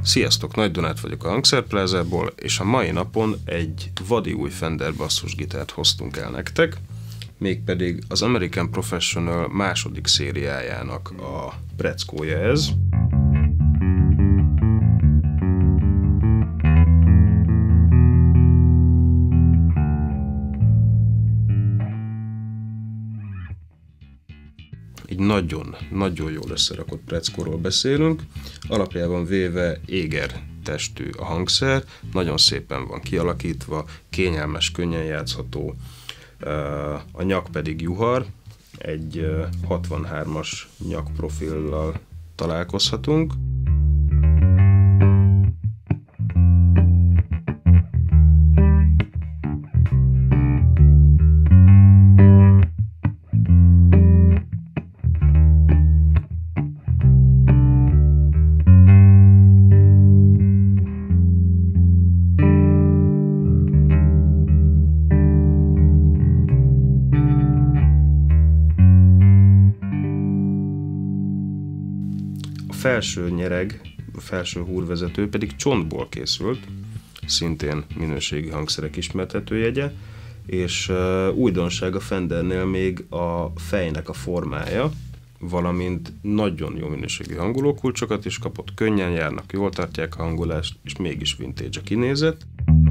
Sziasztok, Nagy Donát vagyok a Hangszerplázából, és a mai napon egy vadi új Fender basszusgitárt hoztunk el nektek, mégpedig az American Professional második szériájának a preckója ez. Egy nagyon jól összerakott preckóról beszélünk, alapjában véve éger testű a hangszer, nagyon szépen van kialakítva, kényelmes, könnyen játszható, a nyak pedig juhar, egy 63-as nyakprofillal találkozhatunk. Felső nyereg, a felső húrvezető pedig csontból készült, szintén minőségi hangszerek ismertetőjegye, és újdonság a Fendernél még a fejnek a formája, valamint nagyon jó minőségű hangolókulcsokat is kapott, könnyen járnak, jól tartják a hangolást, és mégis vintage a kinézet.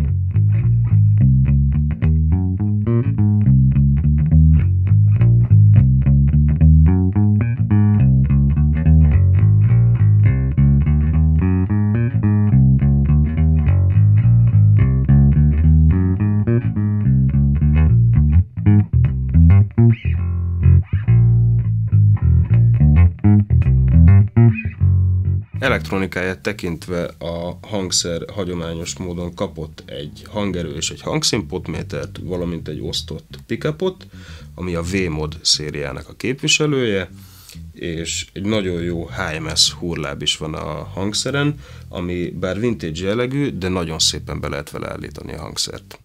Elektronikáját tekintve a hangszer hagyományos módon kapott egy hangerő és egy hangszínpotmétert, valamint egy osztott pickupot, ami a V-mod szériának a képviselője, és egy nagyon jó HMS húrláb is van a hangszeren, ami bár vintage jellegű, de nagyon szépen be lehet vele állítani a hangszert.